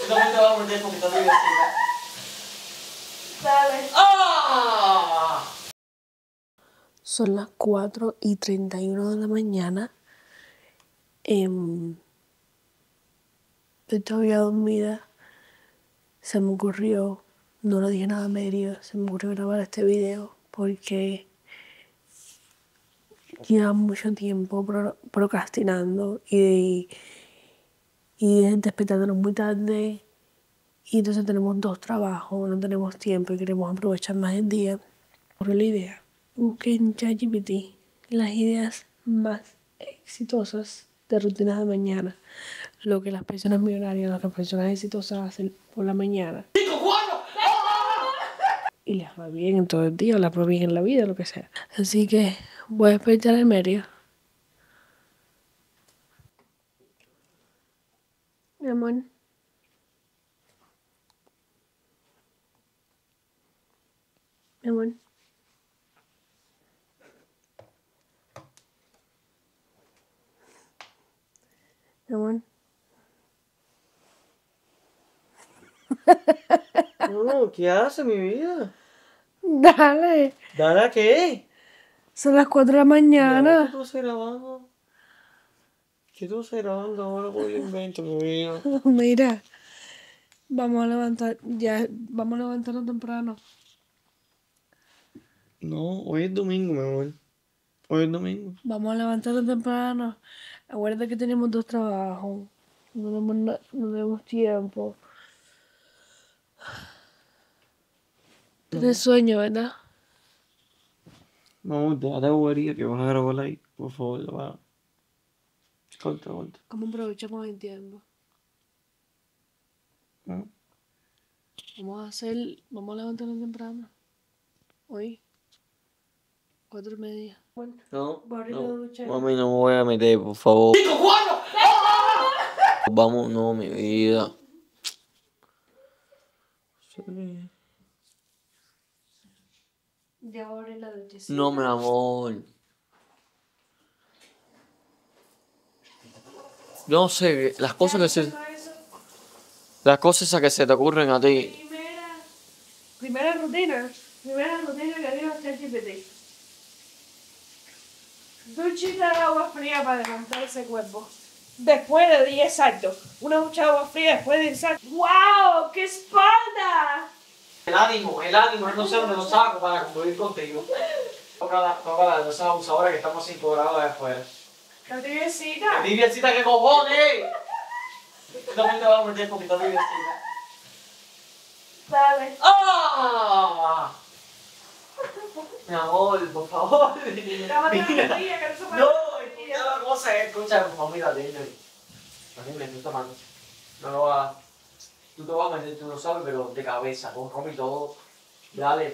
Tú también te vas a meter porque estás divertida. Dale. ¡Ah! Son las 4:31 de la mañana. Estoy todavía dormida. Se me ocurrió, no le dije nada a Merio, se me ocurrió grabar este video porque lleva mucho tiempo procrastinando y despertándonos muy tarde. Y entonces tenemos 2 trabajos, no tenemos tiempo y queremos aprovechar más el día. Por la idea, busqué en ChatGPT las ideas más exitosas de rutinas de mañana. Lo que las personas millonarias, lo que las personas exitosas hacen por la mañana. ¡5, 4! Y les va bien en todo el día, les va bien en la vida, lo que sea. Así que voy a despertar el medio. Mi amor. Mi amor. Mi amor. No, ¿qué hace mi vida? Dale. ¿Dale a qué? Son las 4 de la ¿Qué mañana. tú estás grabando? ¿Qué tú estás grabando ahora con el invento, mi vida? Mira. Vamos a levantarnos temprano. No, hoy es domingo, mi amor. Hoy es domingo. Vamos a levantarnos temprano. Acuérdate que tenemos 2 trabajos. No tenemos tiempo. Tienes sueño, ¿verdad? Vamos, déjate bobería que vas a grabar ahí. Por favor, va. Corta. ¿Cómo aprovechamos el tiempo? ¿No? Vamos a levantarnos temprano. Hoy, 4:30. Bueno, No, voy a abrir la ducha. mami, no me voy a meter, por favor. ¡5, 4! Vamos, no, mi vida. Sí. Ya voy a abrir la ducha. No, mi amor. Yo no sé, las cosas esas que se te ocurren a ti. Primera rutina que dio ChatGPT. Duchita de agua fría para levantar ese cuerpo. Después de 10 saltos. Una ducha de agua fría después de 10 saltos. ¡Wow! ¡Qué espalda! El ánimo, no sé dónde lo saco para convivir contigo. Toca la de esas abusadoras que estamos 5 grados de afuera. La tibiecita. ¡Tibiecita, qué cojones! Tú también te vas a meter porque estás tibiecita. Dale. ¡Ah! Mi amor, por favor. Cámate la rodilla, que no se No, escucha la cosa, escucha, mami, la tiene. Mami, me estoy tomando. No lo vas. Tú te vas a meter, tú lo sabes, pero de cabeza, con ropa y todo. Dale.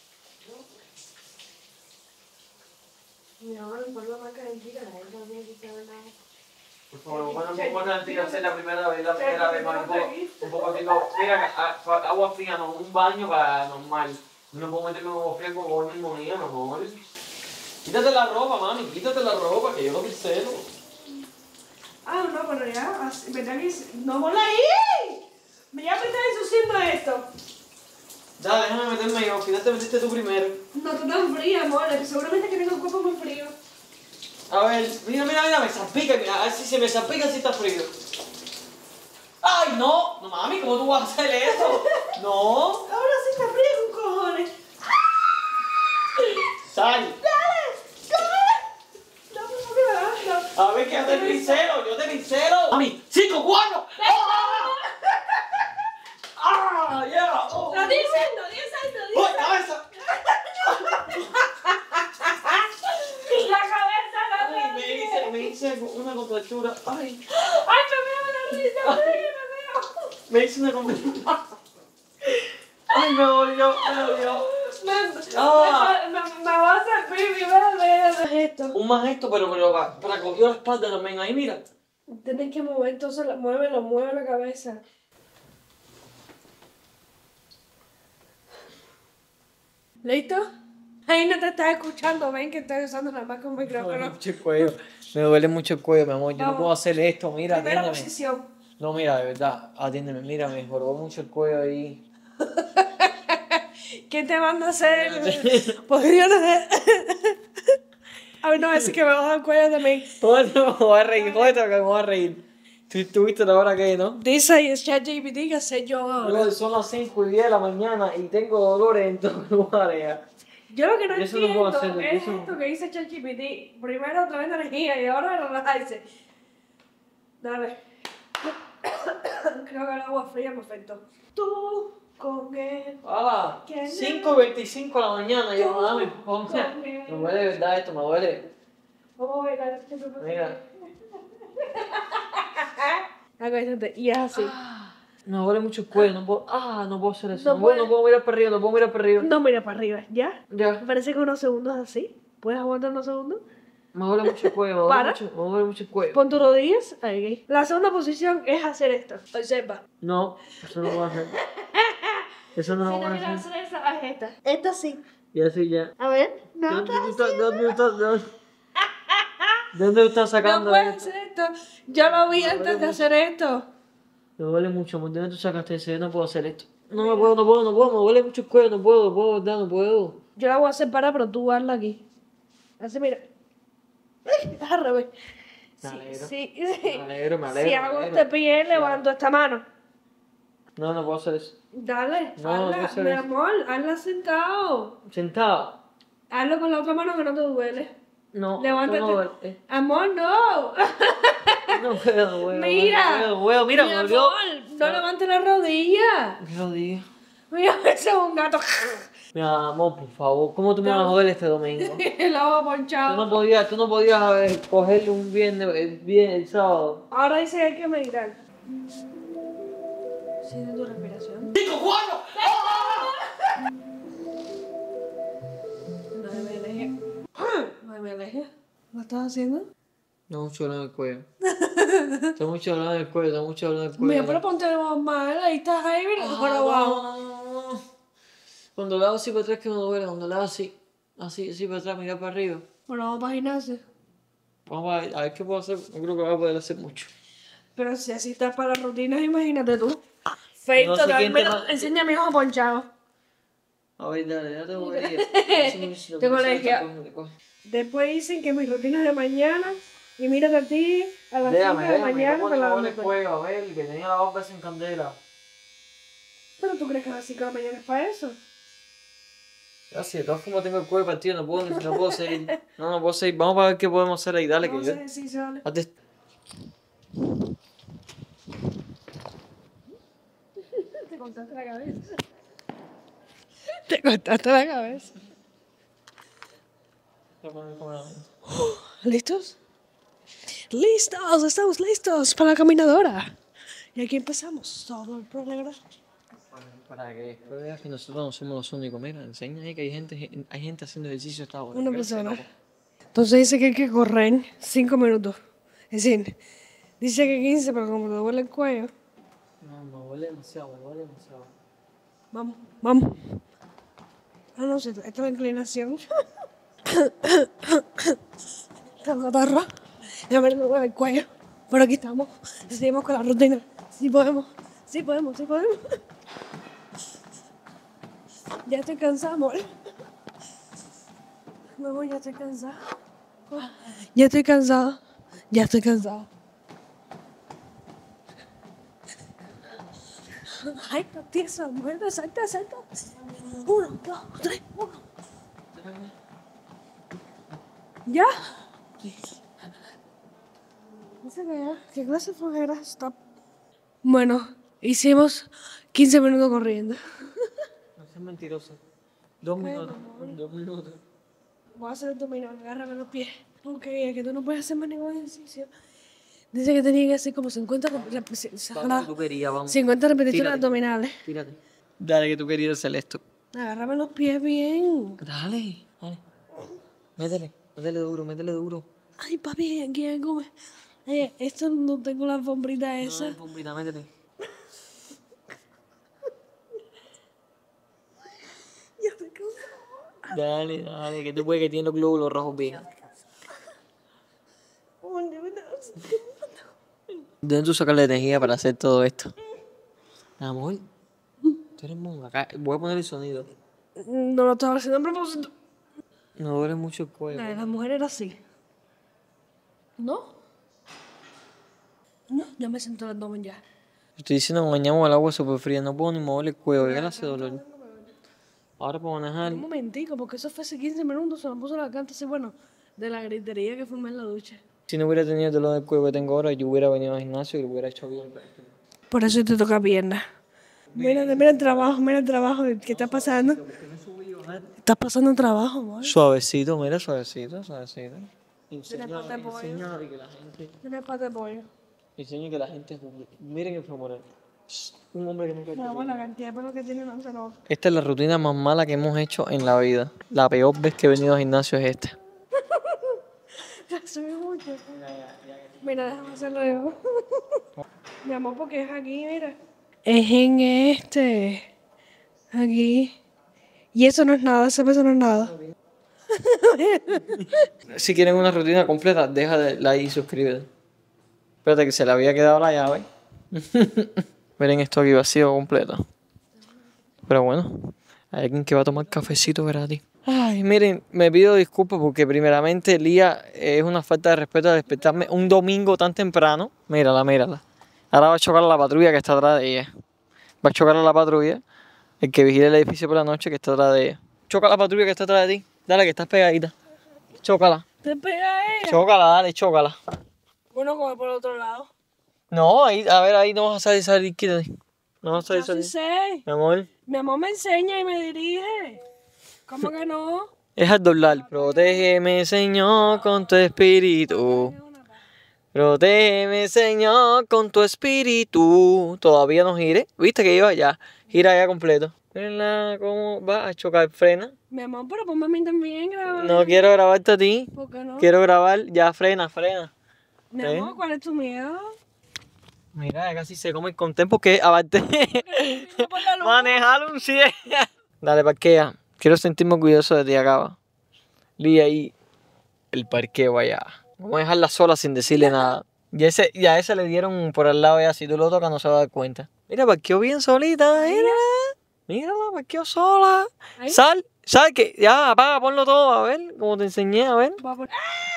Mi amor, por lo más calentita, la gente no tiene que saber nada. Por favor, bueno, mentira, es la primera vez, mami, un poco así, mira, agua fría, no, un baño para normal. No puedo meterme en agua fría con neumonía, mi amor. Quítate la ropa, mami, quítate la ropa, que yo no pincelo. Ah, no, pero ya, ¿verdad que no mola ahí? Ya me estás ensuciando esto. Dale, déjame meterme yo, quítate, metiste tú primero. No, tú tan fría, amor, que seguramente que tengo el cuerpo muy frío. A ver, mira, me salpica, mira, a ver si se me salpica si está frío. ¡Ay, no! No, mami, ¿cómo tú vas a hacer eso? No. Ahora sí está frío con cojones. ¡Sal! No, no me da, no. A ver, que yo te pincelo, Mami, 5, 4. ¡Ah! ¡Ya! ¡Oh! No, 10 saltos. ¡Oh, cabeza! La cabeza, la Ay, cabeza. me hice una contractura. Ay, Ay, me veo la risa, me veo. me hice una contractura. Ay, me dolió. Me va a servir mi bebé. Esto. Un más esto, pero para coger la espalda también. Ahí, mira. Tienes que mover, entonces mueve la cabeza. ¿Listo? Ahí no te estás escuchando, ven que estoy usando nada más con un micrófono. Me duele mucho el cuello, mi amor. Yo no Vamos. puedo hacer esto, mira, Primera atiéndeme. posición. No, mira, de verdad, atiéndeme, mira, me jorobó mucho el cuello ahí. ¿Qué te manda a hacer? Porque yo no sé. A ver, no me decir que me baja el cuello también. Jódete, me voy a reír, jódete que me voy a reír. ¿Tú viste la hora que, no? Dice ahí, es ChatGPT que sé yo ahora. Bro, son las 5:10 de la mañana y tengo dolores en todos los lugares ya. Yo lo que no Eso no entiendo puedo hacerlo, es eso- esto que dice ChatGPT. Primero otra vez energía y ahora relajarse. Dale. Creo que el agua fría me afectó. Tú con él. ¡Hala! ¿Quién? 5:25 de la mañana, yo dame, ponte. Come. Me duele de verdad esto, me duele. Vamos a bailar. Mira. Acuéstate. Y es así. Me duele mucho el cuello, no puedo, no puedo hacer eso. No No, puedo, puedes. no puedo mirar para arriba, no puedo mirar para arriba. No mira para arriba. ¿Ya? Me Ya, parece que unos segundos así. ¿Puedes aguantar unos segundos? me duele mucho el cuello, Para. me duele mucho el cuello. Pon tus rodillas. Ahí. La segunda posición es hacer esto. Observa. No, eso no lo voy a hacer. Eso no lo Si voy no a quieres hacer. hacer esa, haz esta. Esta sí. Ya sí, ya. A ver. No, ¿De dónde estás no sacando puedes esto? hacer esto. Yo lo vi antes de hacer esto. Me duele mucho, ¿de dónde tú sacaste eso? Yo no puedo hacer esto. No me puedo, me duele mucho el cuello, no puedo, ¿verdad? No puedo. Yo la voy a separar, pero tú hazla aquí. Así, mira. Al revés. Me alegro. Sí. Me alegro, me alegro. Si me hago alegro. este pie, levanto esta mano. No, no puedo hacer eso. Dale, No, no hazla, puedo hacer mi eso. amor, hazla sentado. Sentado. Hazlo con la otra mano que no te duele. No, Levántate. no, Amor, no. no puedo, Mira. No puedo, mira, Mi me olvidó. amor, no levantes la rodilla. ¿Qué lo digo? Mira, ese es un gato. Mi amor, por favor, ¿cómo tú me vas a joder este domingo? El agua ponchado. Tú no podías cogerle un viernes, el sábado. Ahora dice que hay que meditar. Siente tu respiración. No me alejes. No me alejes. ¿Lo estás haciendo? No, mucho dolor en el cuello. Tengo mucho dolor en el cuello, tengo mucho dolor en el cuello. Mira, pero ponte mal. Ahí estás ahí, mira, por abajo. no. Cuando le hago así para atrás que me duele, cuando le hago así para atrás, mirar para arriba. Bueno, vamos para gimnasio. Vamos a ver qué puedo hacer, no creo que voy a poder hacer mucho. Pero si así estás para las rutinas, imagínate tú. Fake No sé total. quién te Mira, ma- enseña a mi ojo ponchado. A ver, dale, ya tengo que ir. Tengo alergia. Después dicen que mis rutinas de mañana, y mírate a ti a las 5 de la mañana ¿cómo con te la duele el cuello? A ver, que tenía la bomba sin candela. Pero tú crees que a las 5 de la mañana es para eso. Ya, si de todas formas tengo el cuello partido, no puedo seguir. No puedo seguir. Vamos a ver qué podemos hacer ahí, dale, No que sé yo. ejercicio, dale. Hazte- Te cortaste la cabeza. Te cortaste la cabeza. ¿Listos? ¡Listos! Estamos listos para la caminadora. Y aquí empezamos todo el programa. Para que después veas que nosotros no somos los únicos. Mira, enseña ahí que hay gente haciendo ejercicio a esta hora. Una persona. Entonces dice que hay que correr 5 minutos. Es decir, dice que 15, pero como te duele el cuello. No, me duele demasiado, Vamos, vamos. Ah, no sé, esta es la inclinación. La catarra. Ya me duele el cuello. Pero aquí estamos. Seguimos con la rutina. Sí podemos. Sí podemos, sí podemos. Ya estoy cansada, amor. Vamos, ya estoy cansada. Ya estoy cansada. Ya estoy cansada. Ay, está tiesa, mueve, salta, salta. 1, 2, 3, 1. ¿Ya? Dice que ya. ¿Qué clase de flojera? Stop. Bueno, hicimos 15 minutos corriendo. No seas mentiroso. 2 minutos. 2 minutos. Voy a hacer abdominal, agárrame los pies. Ok, es que tú no puedes hacer más ningún ejercicio. Dice que tenía que hacer como 50 Vamos, que tú querías, vamos. 50 repeticiones Tírate. abdominales. Tírate. Dale, que tú querías hacer esto. Agárrame los pies bien. Dale. Métele duro. Ay, papi, aquí hay algo. Ay, esto no tengo la alfombrita esa. No, bombita, métele. Ya estoy cansada. Dale, que tú puedes que tiene los glóbulos rojos bien. ¿De dónde tú sacas la energía para hacer todo esto? Amor, tú eres monja. Acá, voy a poner el sonido. No lo estaba haciendo a propósito. No duele mucho el cuello. La de la mujer era así. ¿No? No, ya me siento el abdomen ya. Estoy diciendo que bañamos al agua súper fría. No puedo ni mover el cuello. Ya le hace dolor. Ahora para manejar. Un momentico, porque eso fue hace 15 minutos. Se me puso la garganta así, bueno, de la gritería que fumé en la ducha. Si no hubiera tenido el dolor del cuello que tengo ahora, yo hubiera venido al gimnasio y lo hubiera hecho bien. Por eso te toca pierna. Mira el trabajo que está pasando. Estás pasando trabajo, amor. Suavecito, mira, suavecito, suavecito. Tiene pata de pollo. Enseña que la gente, Tiene pata de pollo. enseña que la gente juzgue. Miren el femoral. Un hombre que nunca ha hecho No, la cantidad de pelo que tiene no se nota. Esta es la rutina más mala que hemos hecho en la vida. La peor vez que he venido al gimnasio es esta. Sube mucho. Mira, déjame hacerlo yo. Mi amor, porque es aquí, mira. Es en este. Aquí. Y eso no es nada, ese peso no es nada. Si quieren una rutina completa, deja de like y suscríbete. Espérate que se le había quedado la llave. Miren esto aquí vacío completo. Pero bueno, hay alguien que va a tomar cafecito gratis. Ay, miren, me pido disculpas porque primeramente Lía es una falta de respeto de despertarme un domingo tan temprano. Mírala, mírala. Ahora va a chocar a la patrulla que está atrás de ella. Va a chocar a la patrulla, el que vigila el edificio por la noche que está atrás de ella. Choca a la patrulla que está atrás de ti. Dale, que estás pegadita. Chócala. ¿Te pega ella? Chócala, dale, chócala. Bueno, como por el otro lado. No, ahí, a ver, ahí no vas a salir, quítate. No vas a Yo sí salir. sé. Mi amor, Mi amor me enseña y me dirige. ¿Cómo que no? es al doblar. Protégeme, Señor, con tu espíritu. Protégeme, Señor, con tu espíritu. Todavía no gire. ¿Viste que iba ya? Gira ya completo. Mira cómo va a chocar. Frena. Mi amor, pero ponme a mí también, graba. No quiero grabarte a ti. ¿Por qué no? Quiero grabar. Ya, frena, frena. Mi amor, ¿cuál es tu miedo? Mira, ya casi se come el contento porque aparte Por la luz. manejar un 100. Dale, parquea. Quiero sentirme orgulloso de ti, acaba. Lía ahí el parqueo allá. Vamos a dejarla sola sin decirle nada. Y a ese le dieron por al lado ya. Si tú lo tocas no se va a dar cuenta. Mira, parqueó bien solita. Mírala. Mírala, parqueó sola. Ahí. Sal, que ya apaga, ponlo todo. A ver, como te enseñé, a ver. Va a poner-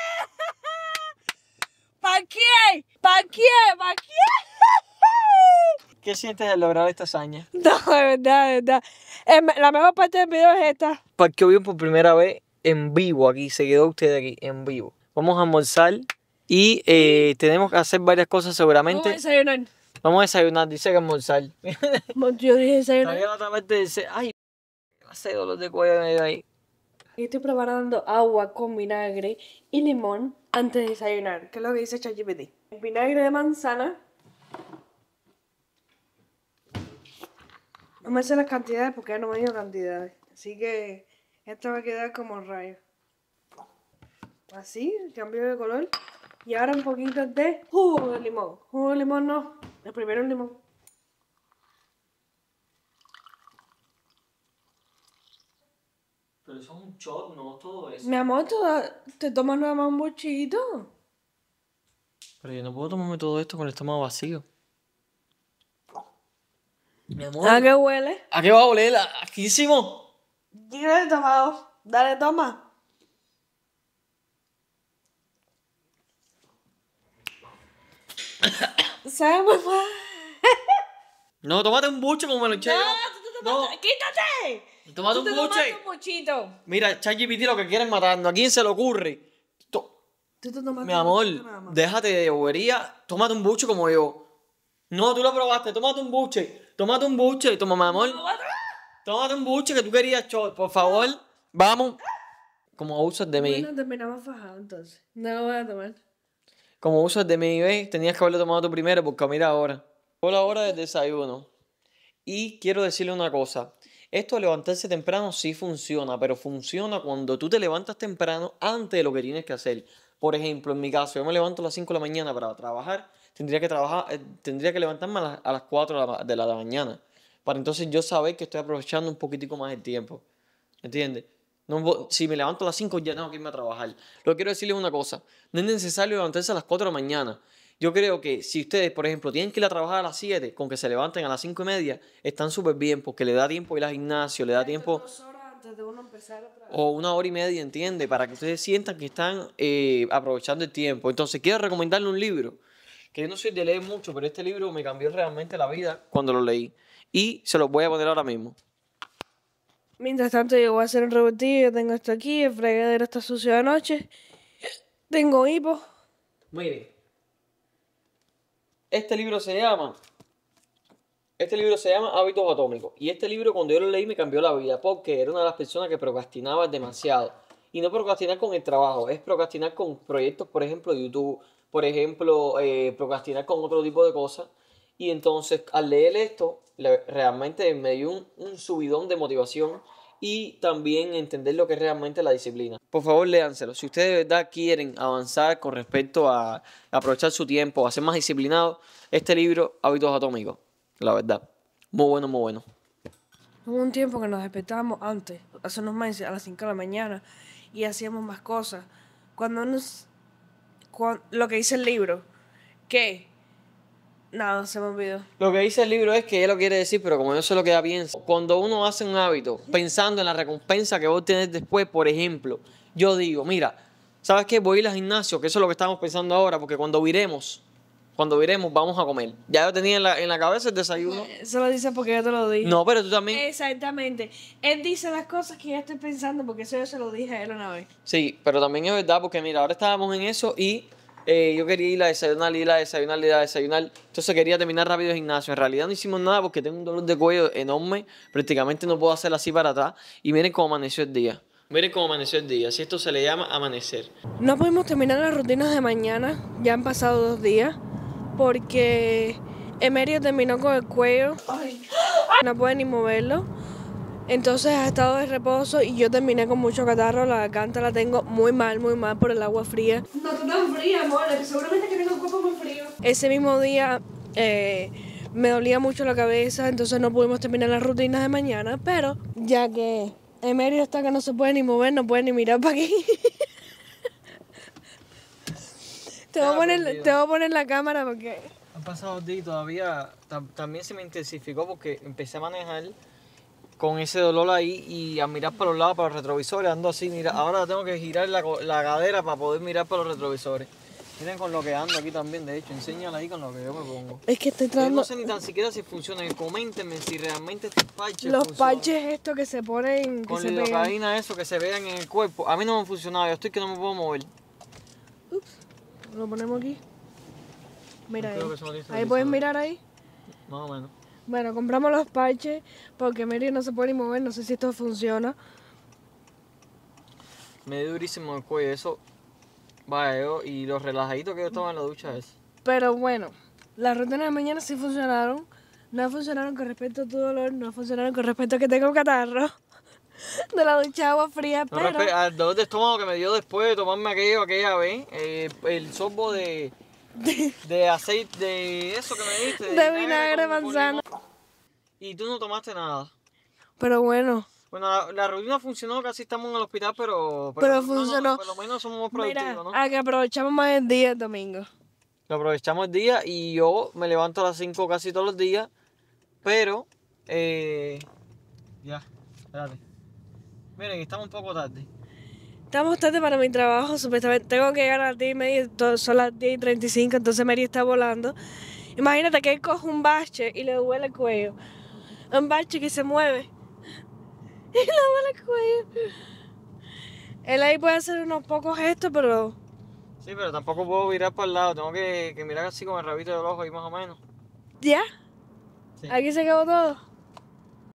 ¡Parqué! ¡Parqué! ¡Parqué! ¿Qué sientes al lograr esta hazaña? No, de verdad. La mejor parte del video es esta. Parqueó bien por primera vez en vivo aquí. Se quedó usted aquí en vivo. Vamos a almorzar y tenemos que hacer varias cosas Vamos a seguramente. desayunar. Vamos a desayunar, dice que almorzar. Yo dije desayunar. Todavía la otra parte dice, ay, hace dolor de cuello medio ahí. Y estoy preparando agua con vinagre y limón antes de desayunar. ¿Qué es lo que dice ChatGPT? Vinagre de manzana. No me sé las cantidades porque ya no me dio cantidades. Así que esto va a quedar como rayo. Así, cambio de color. Y ahora un poquito de jugo de limón. Jugo de limón no. El primero el limón. Pero eso es un shot, no todo eso. Mi amor, te tomas nada más un bochito. Pero yo no puedo tomarme todo esto con el estómago vacío. Mi amor. ¿A qué huele? ¿A qué va a oler? Asquísimo. Dale, tomado. Dale, toma. ¿Sabes, mamá? No, tómate un buche como me lo eché yo. No, ¡Quítate! tómate Tú te un tomaste buche. un bochito. Mira, ChatGPT lo que quiere es matarnos. ¿A quién se le ocurre? Tú te tomaste Mi un amor, bochito nada más. déjate de bobería. Tómate un buche como yo. No, tú lo probaste. Tómate un buche. Tómate un buche. Toma, mi amor. Tómate un buche que tú querías, por favor. Vamos. Como usas de mí. Bueno, terminamos fajado entonces. No lo voy a tomar. Como usas de mí, ¿ves? Tenías que haberlo tomado tú primero porque mira ahora. Por la hora del desayuno. Y quiero decirle una cosa. Esto de levantarse temprano sí funciona, pero funciona cuando tú te levantas temprano antes de lo que tienes que hacer. Por ejemplo, en mi caso, yo me levanto a las 5 de la mañana para trabajar. Tendría que levantarme a las 4 de la mañana. Para entonces yo saber que estoy aprovechando un poquitico más el tiempo. ¿Entiendes? No, si me levanto a las 5 ya tengo que irme a trabajar. Lo que quiero decirles es una cosa. No es necesario levantarse a las 4 de la mañana. Yo creo que si ustedes, por ejemplo, tienen que ir a trabajar a las 7, con que se levanten a las 5:30, están súper bien porque le da tiempo ir al gimnasio, le da tiempo... 2 horas antes de uno empezar otra vez. O 1 hora y media, ¿entiende? Para que ustedes sientan que están aprovechando el tiempo. Entonces, quiero recomendarle un libro, que yo no soy de leer mucho, pero este libro me cambió realmente la vida cuando lo leí. Y se los voy a poner ahora mismo. Mientras tanto, yo voy a hacer un revoltillo. Yo tengo esto aquí, el fregadero está sucio de noche. Tengo hipo. Mire, este libro se llama Hábitos Atómicos. Y este libro, cuando yo lo leí, me cambió la vida, porque era una de las personas que procrastinaba demasiado. Y no procrastinar con el trabajo, es procrastinar con proyectos, por ejemplo, de YouTube, por ejemplo, procrastinar con otro tipo de cosas. Y entonces, al leer esto, realmente me dio un subidón de motivación y también entender lo que es realmente la disciplina. Por favor, léanselo. Si ustedes de verdad quieren avanzar con respecto a aprovechar su tiempo, a ser más disciplinados, este libro, Hábitos Atómicos, la verdad, muy bueno, muy bueno. Hubo un tiempo que nos despertábamos antes, hace unos meses, a las 5 de la mañana, y hacíamos más cosas. Lo que dice el libro, que nada, se me olvidó. Lo que dice el libro es que él lo quiere decir, pero como yo sé lo que ella piensa, cuando uno hace un hábito pensando en la recompensa que voy a tener después, por ejemplo, yo digo, mira, ¿sabes qué? Voy a ir al gimnasio, que eso es lo que estamos pensando ahora, porque cuando viremos vamos a comer. Ya yo tenía en la cabeza el desayuno. Eso lo dice porque yo te lo dije. No, pero tú también. Exactamente. Él dice las cosas que yo estoy pensando porque eso yo se lo dije a él una vez. Sí, pero también es verdad porque mira, ahora estábamos en eso y yo quería ir a desayunar. Entonces quería terminar rápido el gimnasio. En realidad no hicimos nada porque tengo un dolor de cuello enorme. Prácticamente no puedo hacer así para atrás. Y miren cómo amaneció el día. Si esto se le llama amanecer. No pudimos terminar las rutinas de mañana. Ya han pasado 2 días. Porque Emerio terminó con el cuello. No puede ni moverlo. Entonces ha estado de reposo y yo terminé con mucho catarro. La garganta la tengo muy mal por el agua fría. No está tan fría, amor. Seguramente que tengo el cuerpo muy frío. Ese mismo día me dolía mucho la cabeza, entonces no pudimos terminar las rutinas de mañana. Pero ya que Emerio está que no se puede ni mover, no puede ni mirar para aquí. Te voy a poner la cámara porque... Han pasado días y todavía también se me intensificó porque empecé a manejar con ese dolor ahí y a mirar para los lados, para los retrovisores, ando así, mira, ahora tengo que girar la cadera para poder mirar para los retrovisores. Miren con lo que ando aquí también, de hecho, enséñala ahí con lo que yo me pongo. Es que estoy Yo tratando... no sé ni tan siquiera si funcionan, coméntenme si realmente estos parches Los funcionan. parches estos que se ponen, que Con se pegan. lidocaína, eso, que se vean en el cuerpo. A mí no me han funcionado, yo estoy que no me puedo mover. Lo ponemos aquí. Mira Creo ahí. que son listos Ahí de puedes sol. mirar ahí. Más o menos. Bueno, compramos los parches porque Emerio no se puede ni mover. No sé si esto funciona. Me dio durísimo el cuello, eso. Vaya, y los relajaditos que yo estaba en la ducha es. Pero bueno, las rutinas de mañana sí funcionaron. No funcionaron con respecto a tu dolor. No funcionaron con respecto a que tengo catarro. De la ducha de agua fría, No, pero... al dolor de estómago que me dio después de tomarme aquella vez, el sorbo de aceite, de eso que me diste. De vinagre de con manzana. limón. Y tú no tomaste nada. Pero bueno. Bueno, la rutina funcionó, casi estamos en el hospital, pero funcionó. por lo menos somos más Mira, productivos, ¿no? a que aprovechamos más el día el domingo. Lo aprovechamos el día y yo me levanto a las 5 casi todos los días, pero ya, espérate. Miren, estamos un poco tarde. Estamos tarde para mi trabajo, supuestamente tengo que llegar a las 10:30, son las 10:35, entonces Mary está volando. Imagínate que él coge un bache y le duele el cuello. Un bache que se mueve y le duele el cuello. Él ahí puede hacer unos pocos gestos, pero... Sí, pero tampoco puedo virar para el lado, tengo que mirar así con el rabito del ojo ahí más o menos. ¿Ya? Sí. Aquí se acabó todo.